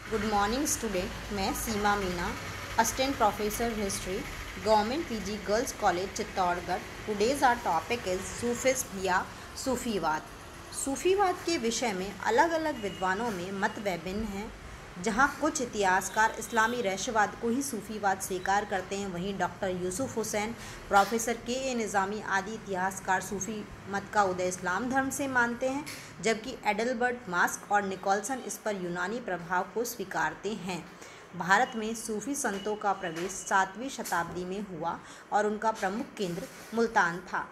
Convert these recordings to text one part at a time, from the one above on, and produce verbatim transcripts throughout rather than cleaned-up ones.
Good morning student. मैं Seema Meena, assistant professor history, government PG girls college Chittorgarh. Today's our topic is Sufism या सूफीवाद। सूफीवाद के विषय में अलग अलग विद्वानों में मत विभिन्न हैं। जहाँ कुछ इतिहासकार इस्लामी रहस्यवाद को ही सूफीवाद स्वीकार करते हैं, वहीं डॉक्टर यूसुफ हुसैन, प्रोफेसर के ए निज़ामी आदि इतिहासकार सूफी मत का उदय इस्लाम धर्म से मानते हैं, जबकि एडलबर्ट मास्क और निकोलसन इस पर यूनानी प्रभाव को स्वीकारते हैं। भारत में सूफी संतों का प्रवेश सातवीं शताब्दी में हुआ और उनका प्रमुख केंद्र मुल्तान था।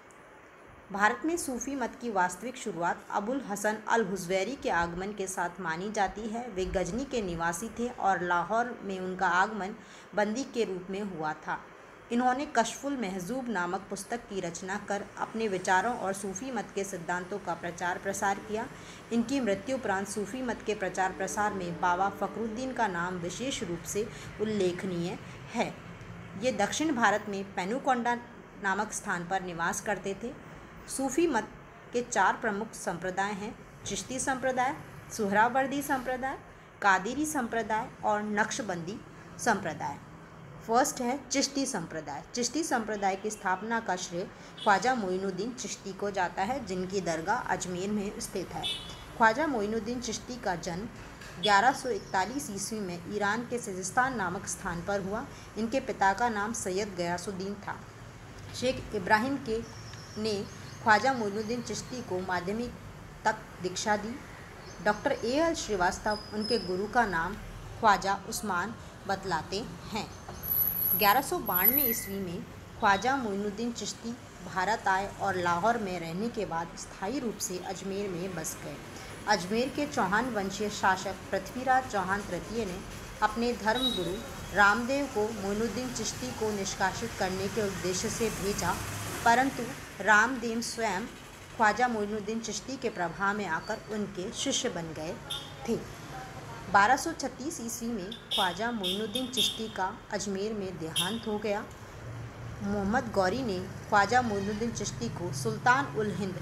भारत में सूफी मत की वास्तविक शुरुआत अबुल हसन अल हुज़ैरी के आगमन के साथ मानी जाती है। वे गजनी के निवासी थे और लाहौर में उनका आगमन बंदी के रूप में हुआ था। इन्होंने कशफुल महजूब नामक पुस्तक की रचना कर अपने विचारों और सूफी मत के सिद्धांतों का प्रचार प्रसार किया। इनकी मृत्यु उपरांत सूफी मत के प्रचार प्रसार में बाबा फ़खरुद्दीन का नाम विशेष रूप से उल्लेखनीय है। ये दक्षिण भारत में पेनुकोंडा नामक स्थान पर निवास करते थे। सूफी मत के चार प्रमुख संप्रदाय हैं: चिश्ती संप्रदाय, सुहरावर्दी संप्रदाय, कादिरी संप्रदाय और नक्शबंदी संप्रदाय। फर्स्ट है चिश्ती संप्रदाय। चिश्ती संप्रदाय की स्थापना का श्रेय ख्वाजा मोइनुद्दीन चिश्ती को जाता है, जिनकी दरगाह अजमेर में स्थित है। ख्वाजा मोइनुद्दीन चिश्ती का जन्म ग्यारह सौ इकतालीस ईस्वी में ईरान के सिजिस्तान नामक स्थान पर हुआ। इनके पिता का नाम सैयद गयासुद्दीन था। शेख इब्राहिम के ने ख्वाजा मोइनुद्दीन चिश्ती को माध्यमिक तक दीक्षा दी। डॉक्टर ए एल श्रीवास्तव उनके गुरु का नाम ख्वाजा उस्मान बतलाते हैं। ग्यारह सौ बानवे ईस्वी में ख्वाजा मोइनुद्दीन चिश्ती भारत आए और लाहौर में रहने के बाद स्थायी रूप से अजमेर में बस गए। अजमेर के चौहान वंशीय शासक पृथ्वीराज चौहान तृतीय ने अपने धर्मगुरु रामदेव को मोइनुद्दीन चिश्ती को निष्कासित करने के उद्देश्य से भेजा, परंतु रामदेव स्वयं ख्वाजा मोइनुद्दीन चिश्ती के प्रभाव में आकर उनके शिष्य बन गए थे। बारह सौ छत्तीस ईस्वी में ख्वाजा मोइनुद्दीन चिश्ती का अजमेर में देहांत हो गया। मोहम्मद गौरी ने ख्वाजा मोइनुद्दीन चिश्ती को सुल्तान उल हिंद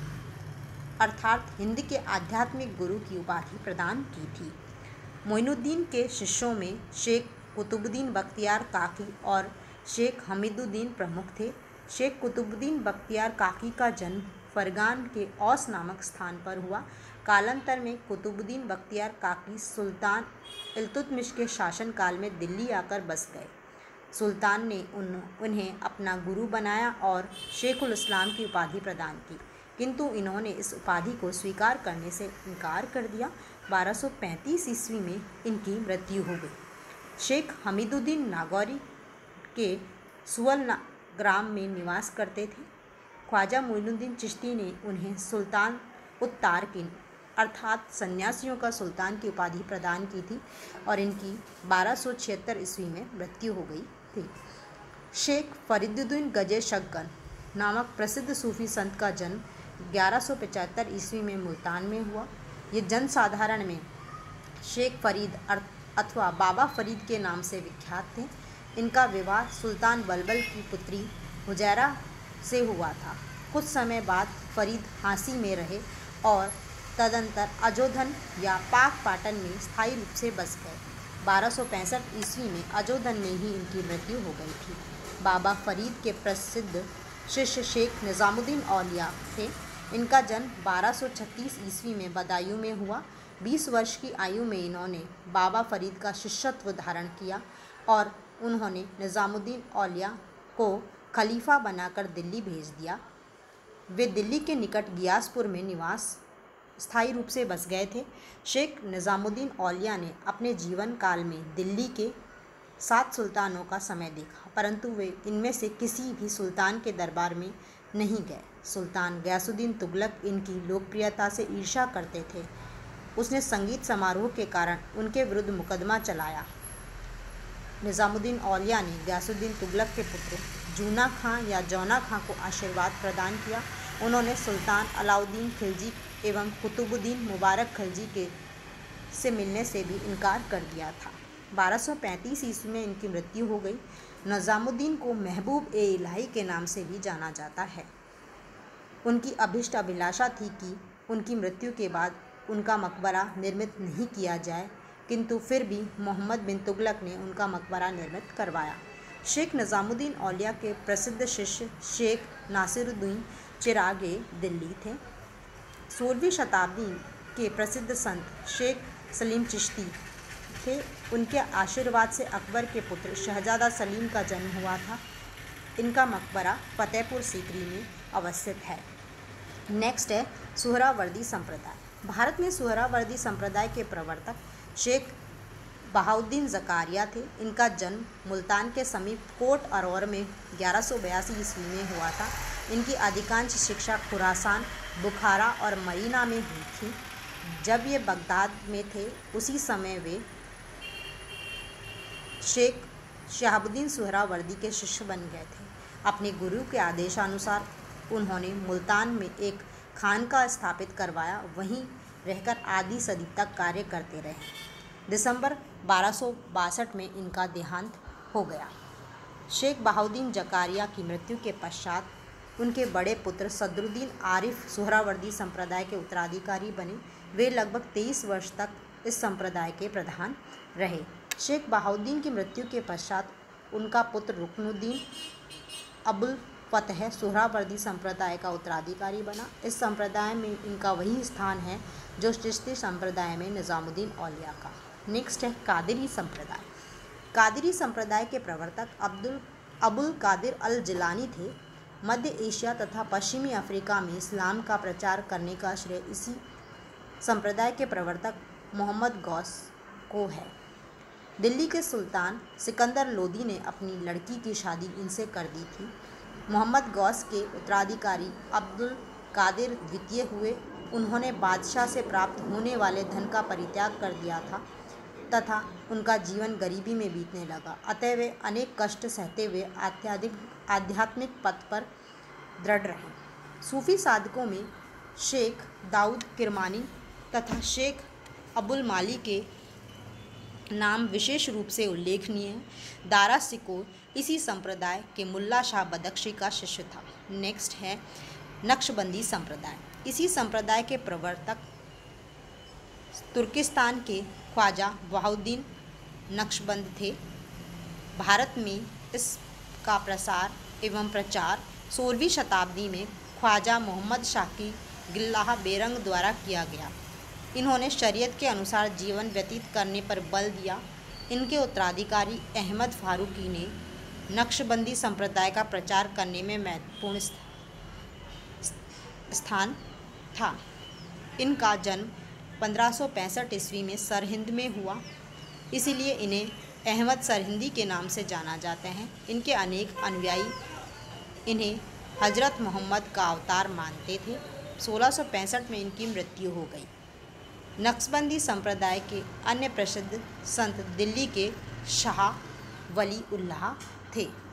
अर्थात हिंद के आध्यात्मिक गुरु की उपाधि प्रदान की थी। मोइनुद्दीन के शिष्यों में शेख कुतुबुद्दीन बख्तियार काकी और शेख हमीदुद्दीन प्रमुख थे। शेख कुतुबुद्दीन बख्तियार काकी का जन्म फरगान के औस नामक स्थान पर हुआ। कालांतर में कुतुबुद्दीन बख्तियार काकी सुल्तान इल्तुतमिश के शासनकाल में दिल्ली आकर बस गए। सुल्तान ने उन उन्हें अपना गुरु बनाया और शेखुल इस्लाम की उपाधि प्रदान की, किंतु इन्होंने इस उपाधि को स्वीकार करने से इनकार कर दिया। बारह सौ पैंतीस ईस्वी में इनकी मृत्यु हो गई। शेख हमीदुद्दीन नागौरी के सुअल ग्राम में निवास करते थे। ख्वाजा मोइनुद्दीन चिश्ती ने उन्हें सुल्तान उत-तारकिन अर्थात सन्यासियों का सुल्तान की उपाधि प्रदान की थी और इनकी बारह सौ छिहत्तर ईस्वी में मृत्यु हो गई थी। शेख फरीदुद्दीन गजे शगन नामक प्रसिद्ध सूफी संत का जन्म ग्यारह सौ पचहत्तर ईस्वी में मुल्तान में हुआ। ये जनसाधारण में शेख फरीद अथवा बाबा फरीद के नाम से विख्यात थे। इनका विवाह सुल्तान बलबल की पुत्री हुजैरा से हुआ था। कुछ समय बाद फरीद हांसी में रहे और तदंतर अजोधन या पाक पाटन में स्थायी रूप से बस गए। बारह सौ पैंसठ ईस्वी में अजोधन में ही इनकी मृत्यु हो गई थी। बाबा फरीद के प्रसिद्ध शिष्य शेख निज़ामुद्दीन औलिया थे। इनका जन्म बारह सौ छत्तीस ईस्वी में बदायूं में हुआ। बीस वर्ष की आयु में इन्होंने बाबा फरीद का शिष्यत्व धारण किया और उन्होंने निज़ामुद्दीन औलिया को खलीफा बनाकर दिल्ली भेज दिया। वे दिल्ली के निकट गियासपुर में निवास स्थायी रूप से बस गए थे। शेख निज़ामुद्दीन औलिया ने अपने जीवन काल में दिल्ली के सात सुल्तानों का समय देखा, परंतु वे इनमें से किसी भी सुल्तान के दरबार में नहीं गए। सुल्तान गयासुद्दीन तुगलक इनकी लोकप्रियता से ईर्ष्या करते थे। उसने संगीत समारोह के कारण उनके विरुद्ध मुकदमा चलाया। निज़ामुद्दीन औलिया ने गयासुद्दीन तुगलक के पुत्र जूना खां या जौना खां को आशीर्वाद प्रदान किया। उन्होंने सुल्तान अलाउद्दीन खिलजी एवं कुतुबुद्दीन मुबारक खिलजी के से मिलने से भी इनकार कर दिया था। बारह सौ पैंतीस ईस्वी में इनकी मृत्यु हो गई। निज़ामुद्दीन को महबूब ए इलाही के नाम से भी जाना जाता है। उनकी अभिष्ट अभिलाषा थी कि उनकी मृत्यु के बाद उनका मकबरा निर्मित नहीं किया जाए, किंतु फिर भी मोहम्मद बिन तुगलक ने उनका मकबरा निर्मित करवाया। शेख निज़ामुद्दीन औलिया के प्रसिद्ध शिष्य शेख नासिरुद्दीन चिरागे दिल्ली थे। सोलहवीं शताब्दी के प्रसिद्ध संत शेख सलीम चिश्ती थे। उनके आशीर्वाद से अकबर के पुत्र शहजादा सलीम का जन्म हुआ था। इनका मकबरा फतेहपुर सीकरी में अवस्थित है। नेक्स्ट है सुहरावर्दी संप्रदाय। भारत में सुहरावर्दी संप्रदाय के प्रवर्तक शेख बहाउद्दीन ज़कारिया थे। इनका जन्म मुल्तान के समीप कोट अरौर में ग्यारह सौ बयासी ईस्वी में हुआ था। इनकी अधिकांश शिक्षा खुरासान, बुखारा और मदीना में हुई थी। जब ये बगदाद में थे उसी समय वे शेख शहाबुद्दीन सुहरावर्दी के शिष्य बन गए थे। अपने गुरु के आदेशानुसार उन्होंने मुल्तान में एक खानका स्थापित करवाया, वहीं रहकर आधी सदी तक कार्य करते रहे। दिसंबर बारह सौ बासठ में इनका देहांत हो गया। शेख बहाउद्दीन ज़कारिया की मृत्यु के पश्चात उनके बड़े पुत्र सदरुद्दीन आरिफ सुहरावर्दी संप्रदाय के उत्तराधिकारी बने। वे लगभग तेईस वर्ष तक इस संप्रदाय के प्रधान रहे। शेख बहाउद्दीन की मृत्यु के पश्चात उनका पुत्र रुकनुद्दीन अबुल फतह सुहरावर्दी संप्रदाय का उत्तराधिकारी बना। इस संप्रदाय में इनका वही स्थान है जो चिश्ती संप्रदाय में निज़ामुद्दीन औलिया का। नेक्स्ट है कादिरी संप्रदाय। कादिरी संप्रदाय के प्रवर्तक अब्दुल अबुल कादिर अल जिलानी थे। मध्य एशिया तथा पश्चिमी अफ्रीका में इस्लाम का प्रचार करने का श्रेय इसी संप्रदाय के प्रवर्तक मोहम्मद गौस को है। दिल्ली के सुल्तान सिकंदर लोदी ने अपनी लड़की की शादी इनसे कर दी थी। मोहम्मद गौस के उत्तराधिकारी अब्दुल कादिर द्वितीय हुए। उन्होंने बादशाह से प्राप्त होने वाले धन का परित्याग कर दिया था तथा उनका जीवन गरीबी में बीतने लगा। अतः वे अनेक कष्ट सहते हुए आध्यात्मिक आध्यात्मिक पथ पर दृढ़ रहे। सूफी साधकों में शेख दाऊद किरमानी तथा शेख अबुल माली के नाम विशेष रूप से उल्लेखनीय है। दारा सिकोर इसी संप्रदाय के मुल्ला शाह बदख्शी का शिष्य था। नेक्स्ट है नक्शबंदी संप्रदाय। इसी संप्रदाय के प्रवर्तक तुर्किस्तान के ख्वाजा बहाउद्दीन नक्शबंद थे। भारत में इसका प्रसार एवं प्रचार सोलहवीं शताब्दी में ख्वाजा मोहम्मद शाकी गिल्लाह बेरंग द्वारा किया गया। इन्होंने शरीयत के अनुसार जीवन व्यतीत करने पर बल दिया। इनके उत्तराधिकारी अहमद फारूकी ने नक्शबंदी संप्रदाय का प्रचार करने में महत्वपूर्ण स्थान था। इनका जन्म पंद्रह सौ पैंसठ ईस्वी में सरहिंद में हुआ, इसीलिए इन्हें अहमद सरहिंदी के नाम से जाना जाते हैं। इनके अनेक अनुयायी इन्हें हजरत मोहम्मद का अवतार मानते थे। सोलह सौ पैंसठ में इनकी मृत्यु हो गई। नक्शबंदी संप्रदाय के अन्य प्रसिद्ध संत दिल्ली के शाह वली उल्लाह थे।